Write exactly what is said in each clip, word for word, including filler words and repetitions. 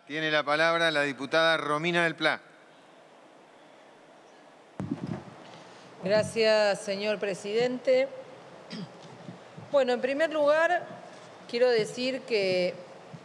Tiene la palabra la diputada Romina del Pla. Gracias, señor presidente. Bueno, en primer lugar, quiero decir que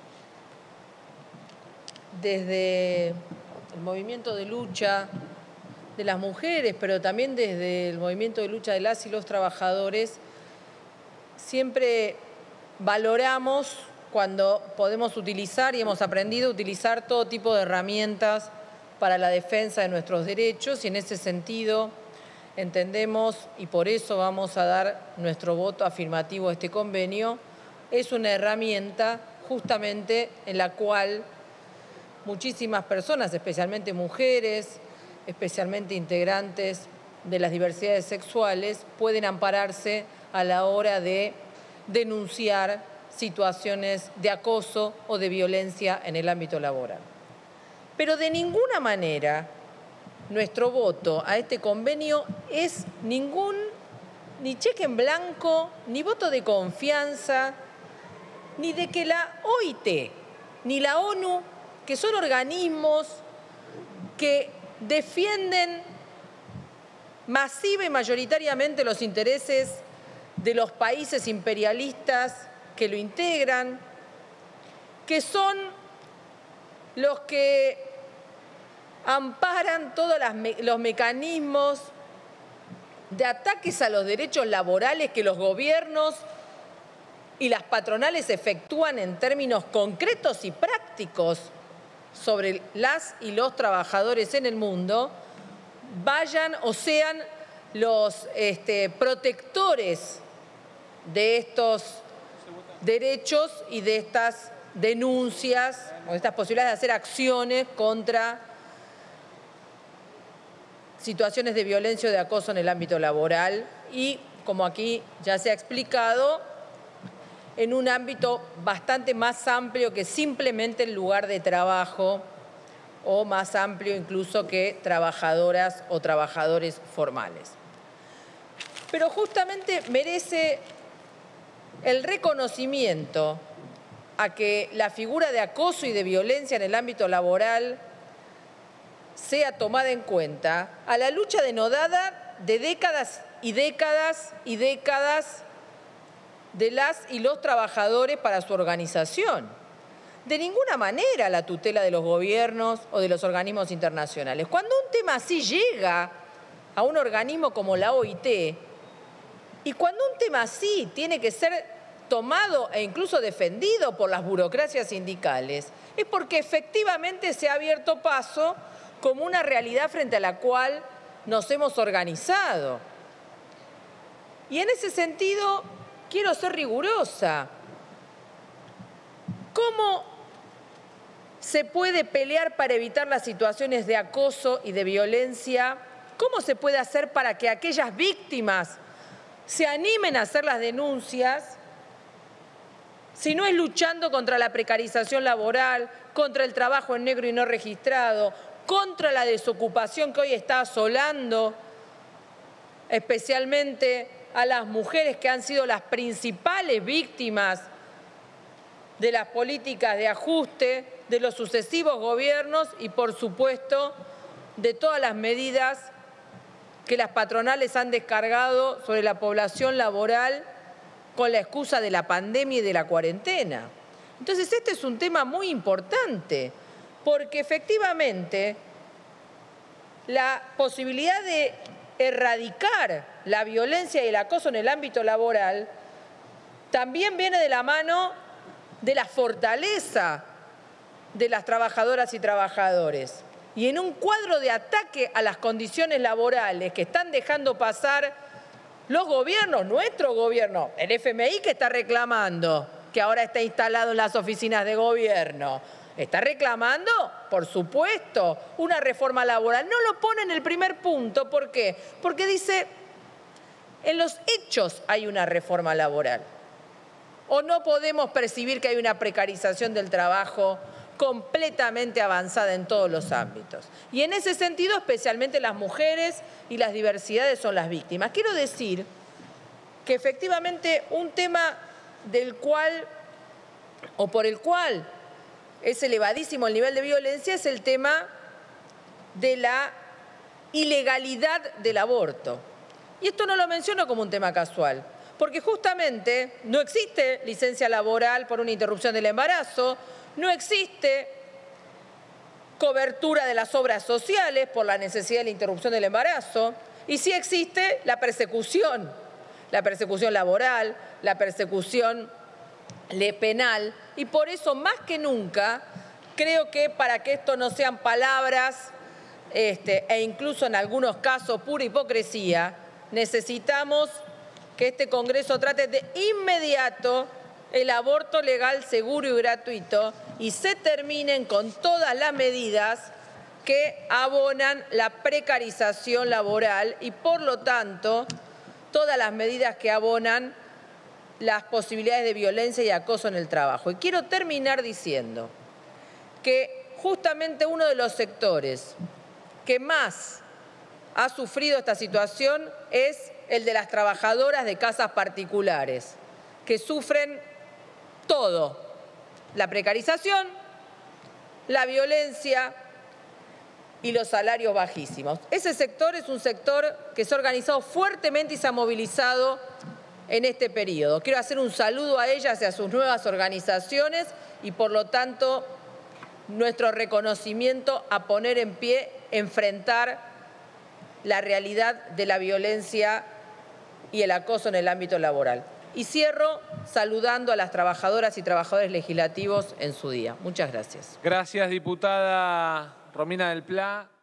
desde el movimiento de lucha de las mujeres, pero también desde el movimiento de lucha de las y los trabajadores, siempre valoramos cuando podemos utilizar y hemos aprendido a utilizar todo tipo de herramientas para la defensa de nuestros derechos, y en ese sentido entendemos, y por eso vamos a dar nuestro voto afirmativo a este convenio, es una herramienta justamente en la cual muchísimas personas, especialmente mujeres, especialmente integrantes de las diversidades sexuales, pueden ampararse a la hora de denunciar situaciones de acoso o de violencia en el ámbito laboral. Pero de ninguna manera nuestro voto a este convenio es ningún ni cheque en blanco, ni voto de confianza, ni de que la O I T, ni la ONU, que son organismos que defienden masiva y mayoritariamente los intereses de los países imperialistas que lo integran, que son los que amparan todos los mecanismos de ataques a los derechos laborales que los gobiernos y las patronales efectúan en términos concretos y prácticos sobre las y los trabajadores en el mundo, vayan o sean los este, protectores de estos derechos y de estas denuncias o de estas posibilidades de hacer acciones contra situaciones de violencia o de acoso en el ámbito laboral y, como aquí ya se ha explicado, en un ámbito bastante más amplio que simplemente el lugar de trabajo o más amplio incluso que trabajadoras o trabajadores formales. Pero justamente merece el reconocimiento a que la figura de acoso y de violencia en el ámbito laboral sea tomada en cuenta a la lucha denodada de décadas y décadas y décadas de las y los trabajadores para su organización. De ninguna manera la tutela de los gobiernos o de los organismos internacionales. Cuando un tema así llega a un organismo como la O I T, y cuando un tema así tiene que ser tomado e incluso defendido por las burocracias sindicales, es porque efectivamente se ha abierto paso como una realidad frente a la cual nos hemos organizado. Y en ese sentido, quiero ser rigurosa. ¿Cómo se puede pelear para evitar las situaciones de acoso y de violencia? ¿Cómo se puede hacer para que aquellas víctimas se animen a hacer las denuncias, si no es luchando contra la precarización laboral, contra el trabajo en negro y no registrado, contra la desocupación que hoy está asolando especialmente a las mujeres que han sido las principales víctimas de las políticas de ajuste de los sucesivos gobiernos y, por supuesto, de todas las medidas que las patronales han descargado sobre la población laboral con la excusa de la pandemia y de la cuarentena? Entonces, este es un tema muy importante, porque efectivamente la posibilidad de erradicar la violencia y el acoso en el ámbito laboral también viene de la mano de la fortaleza de las trabajadoras y trabajadores. Y en un cuadro de ataque a las condiciones laborales que están dejando pasar los gobiernos, nuestro gobierno, el F M I que está reclamando, que ahora está instalado en las oficinas de gobierno, está reclamando, por supuesto, una reforma laboral. No lo pone en el primer punto. ¿Por qué? Porque dice, en los hechos hay una reforma laboral. O no podemos percibir que hay una precarización del trabajo completamente avanzada en todos los ámbitos. Y en ese sentido, especialmente las mujeres y las diversidades son las víctimas. Quiero decir que efectivamente un tema del cual, o por el cual es elevadísimo el nivel de violencia, es el tema de la ilegalidad del aborto. Y esto no lo menciono como un tema casual, porque justamente no existe licencia laboral por una interrupción del embarazo, no existe cobertura de las obras sociales por la necesidad de la interrupción del embarazo, y sí existe la persecución, la persecución laboral, la persecución penal, y por eso más que nunca creo que para que esto no sean palabras este, e incluso en algunos casos pura hipocresía, necesitamos que este Congreso trate de inmediato el aborto legal, seguro y gratuito y se terminen con todas las medidas que abonan la precarización laboral y, por lo tanto, todas las medidas que abonan las posibilidades de violencia y acoso en el trabajo. Y quiero terminar diciendo que justamente uno de los sectores que más ha sufrido esta situación es el de las trabajadoras de casas particulares, que sufren todo: la precarización, la violencia y los salarios bajísimos. Ese sector es un sector que se ha organizado fuertemente y se ha movilizado en este periodo. Quiero hacer un saludo a ellas y a sus nuevas organizaciones y, por lo tanto, nuestro reconocimiento a poner en pie, enfrentar la realidad de la violencia y el acoso en el ámbito laboral. Y cierro saludando a las trabajadoras y trabajadores legislativos en su día. Muchas gracias. Gracias, diputada Romina del Pla.